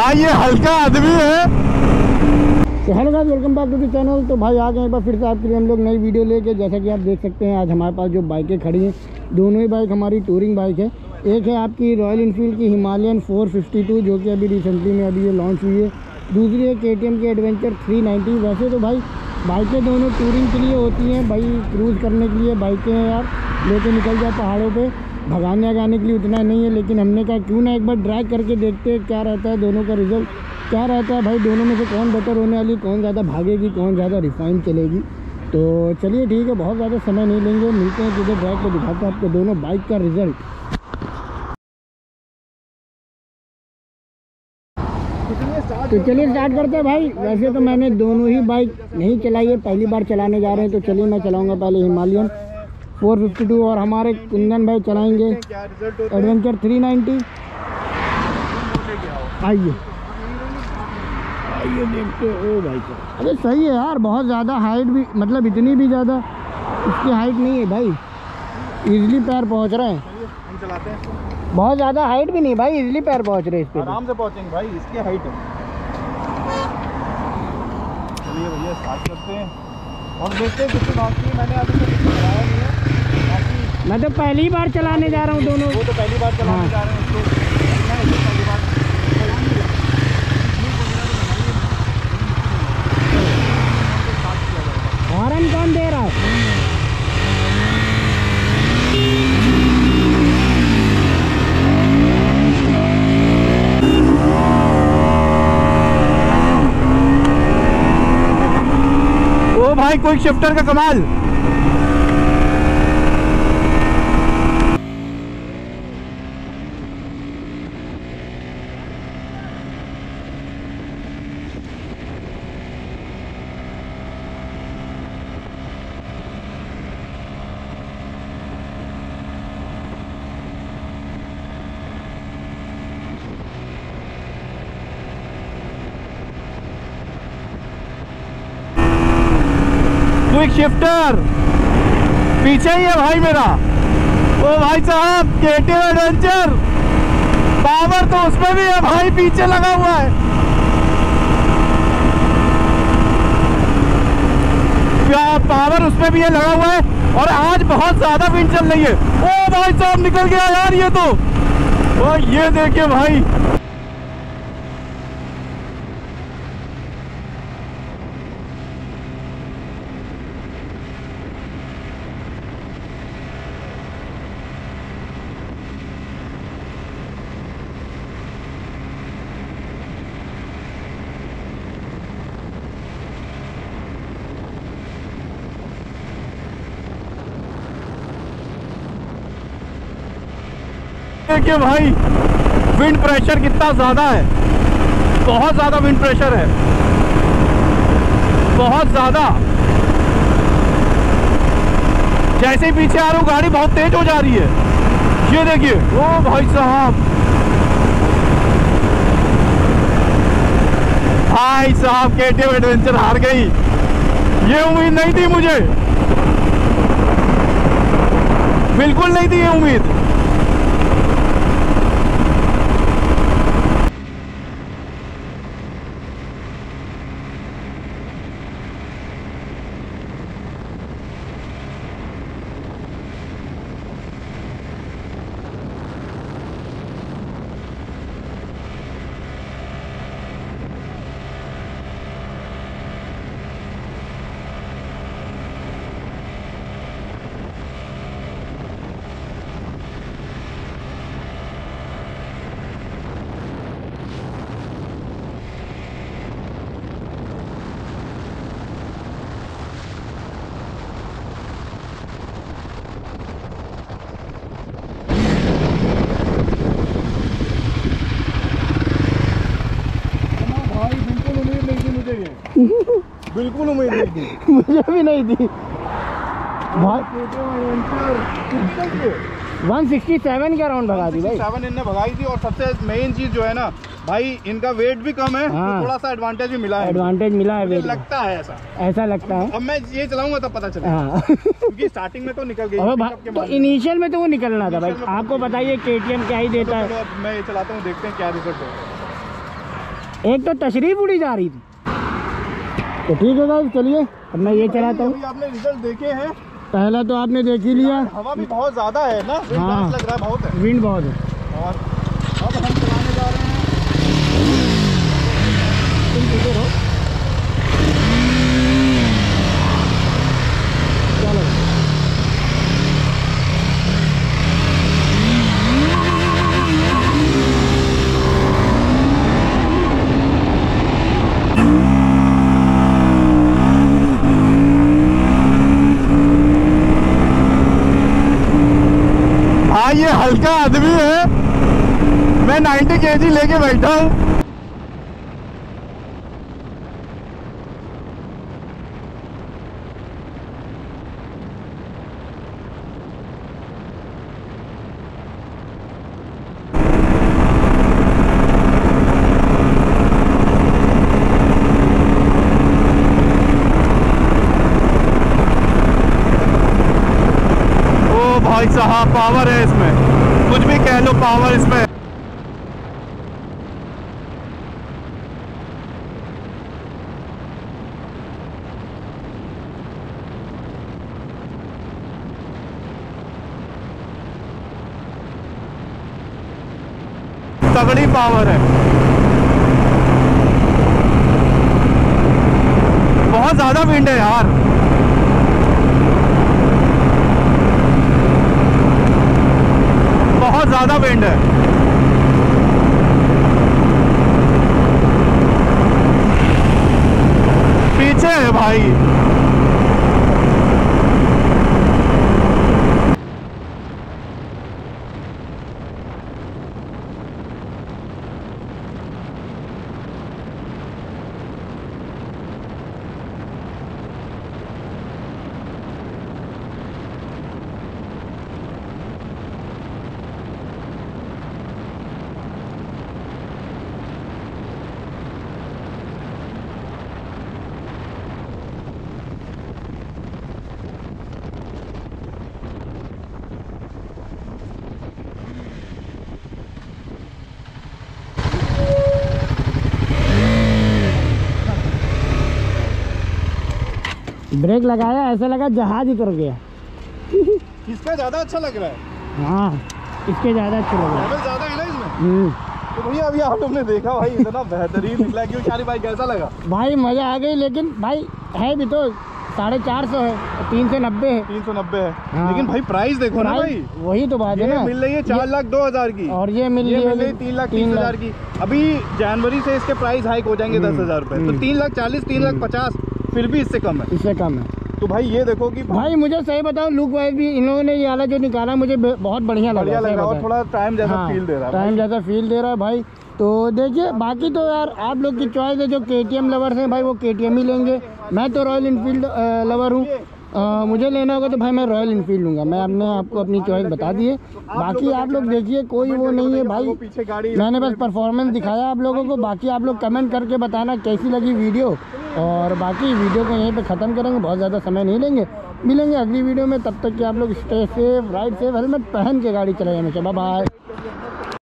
भाई ये हल्का आदमी है। तो hello guys, welcome back to the channel. तो भाई आ गए एक बार फिर से आपके लिए हम लोग नई वीडियो लेके। जैसा कि आप देख सकते हैं आज हमारे पास जो बाइकें खड़ी हैं, दोनों ही बाइक हमारी टूरिंग बाइक है। एक है आपकी रॉयल इनफील्ड की हिमालयन 452 जो कि अभी रिसेंटली में अभी ये लॉन्च हुई है। दूसरी है KTM की एडवेंचर 390। वैसे तो भाई बाइकें दोनों टूरिंग के लिए होती हैं भाई, क्रूज़ करने के लिए बाइकें हैं यार, लेके निकल जाए पहाड़ों पे, भगाने आगाने के लिए उतना नहीं है। लेकिन हमने कहा क्यों ना एक बार ड्राइव करके देखते हैं क्या रहता है, दोनों का रिजल्ट क्या रहता है भाई, दोनों में से कौन बेटर होने वाली, कौन ज़्यादा भागेगी, कौन ज़्यादा रिफाइन चलेगी। तो चलिए ठीक है, बहुत ज़्यादा समय नहीं लेंगे, मिलते हैं सीधे ड्राइव पे, दिखाते हैं आपको दोनों बाइक का रिजल्ट। तो चलिए स्टार्ट करते हैं भाई। वैसे तो मैंने दोनों ही बाइक नहीं चलाई है, पहली बार चलाने जा रहे हैं। तो चलिए मैं चलाऊँगा पहले हिमालयन 452 और हमारे कुंदन भाई चलाएँगे एडवेंचर 390। आइए आइए देखते ओ भाई साहब, अरे सही है यार, बहुत ज़्यादा हाइट भी, मतलब इतनी भी ज़्यादा इसकी हाइट नहीं है भाई, इजीली पैर पहुंच रहे हैं। हम चलाते हैं, बहुत ज़्यादा हाइट भी नहीं भाई, इजीली पैर पहुंच रहे हैं इस पे, आराम से पहुंचेंगे भाई, इसकी हाइट है। चलिए भैया स्टार्ट करते हैं और देखते हैं कितनी बाकी मैंने अभी तक चलाया नहीं है। बाकी मैं तो पहली बार चलाने जा रहा हूँ दोनों। वो तो पहली बार चलाने जा रहे हैं इसको, पहली बार हॉर्न कौन दे रहा है? ओ भाई क्विक शिफ्टर का कमाल। क्विक शिफ्टर पीछे ही है भाई मेरा। ओ भाई साहब KTM एडवेंचर पावर तो उसमें भी है भाई, पीछे लगा हुआ है। पावर उसमें भी है, लगा हुआ है। और आज बहुत ज्यादा विंड चल रही है। ओ भाई साहब निकल गया यार ये तो। ओ ये देखिए भाई, देखिए भाई विंड प्रेशर कितना ज्यादा है, बहुत ज्यादा विंड प्रेशर है, बहुत ज्यादा। जैसे ही पीछे आ रहा हूँ गाड़ी बहुत तेज हो जा रही है, ये देखिए। ओ भाई साहब, भाई साहब KTM एडवेंचर हार गई, ये उम्मीद नहीं थी मुझे, बिल्कुल नहीं थी ये उम्मीद। बिल्कुल उम्मीद नहीं थी मुझे भी नहीं थी भाई। 167 के राउंड भगा दी भाई, 7 इनने भगाई थी। और सबसे मेन चीज जो है ना भाई, इनका वेट भी कम है। हाँ। तो थोड़ा सा एडवांटेज भी मिला है, एडवांटेज मिला है, वेट लगता है ऐसा लगता है। अब मैं ये चलाऊंगा तब पता चलेगा। हाँ। क्योंकि स्टार्टिंग में तो निकल गई, तो इनिशियल में तो वो निकलना था भाई। आपको बताइए KTM क्या ही देता है। मैं ये चलाता हूँ, देखते हैं क्या रिजल्ट है। एक तो तशरीफ उड़ी जा रही थी। तो ठीक है गाइस, चलिए अब मैं ये चलाता हूँ। आपने रिजल्ट देखे हैं, पहला तो आपने देख ही लिया। हवा भी बहुत ज्यादा है ना, हाँ, लग रहा है बहुत है, विंड बहुत है। और अब हम चलाने जा रहे हैं। चलो हाँ, ये हल्का आदमी है, मैं 90 kg लेके बैठा हूँ। भाई साहब पावर है इसमें, कुछ भी कह लो, पावर इसमें। तगड़ी पावर है, बहुत ज्यादा विंड है यार। बहुत ज्यादा विंड है। पीछे है भाई। ब्रेक लगाया, ऐसा लगा जहाज उतर गया। इसका ज्यादा अच्छा लग रहा है। हाँ, इसके ज्यादा अच्छा लग रहा है, लेवल ज्यादा है ना इसमें। तो भैया अभी आप लोग ने देखा भाई, इतना बेहतरीन निकला। क्यों शारी भाई, कैसा लगा? भाई मजा आ गई, लेकिन भाई है भी तो 450 है, 390 है। 390 है। हाँ। लेकिन भाई प्राइस देखो ना भाई, वही तो बात है ना। मिल रही है 4,02,000 की, और ये मिल रही है 3,30,000 की। अभी जनवरी से इसके प्राइस हाइक हो जाएंगे 10,000 रुपए, तो 3,40,000, 3,50,000 फिर भी इससे कम है। इससे कम है। तो भाई ये देखो कि भाई मुझे सही बताओ, लुक वाइज भी इन लोगों ने ये वाला जो निकाला मुझे बहुत बढ़िया लगा और थोड़ा टाइम जैसा हाँ, फील दे रहा है, टाइम जैसा फील दे रहा है भाई। तो देखिए, बाकी तो यार आप लोग की चॉइस है। जो KTM लवर्स हैं भाई, वो KTM ही लेंगे। मैं तो रॉयल इनफील्ड लवर हूँ। मुझे लेना होगा तो भाई मैं रॉयल इनफील्ड लूँगा। मैं आपको अपनी चॉइस बता दी है। बाकी आप लोग देखिए, कोई वो नहीं है भाई, मैंने बस परफॉर्मेंस दिखाया आप लोगों को। बाकी आप लोग कमेंट करके बताना कैसी लगी वीडियो। और बाकी वीडियो को यहीं पे ख़त्म करेंगे, बहुत ज़्यादा समय नहीं लेंगे। मिलेंगे अगली वीडियो में, तब तक कि आप लोग stay safe, ride safe, helmet पहन के गाड़ी चलाएं हमेशा। Bye bye.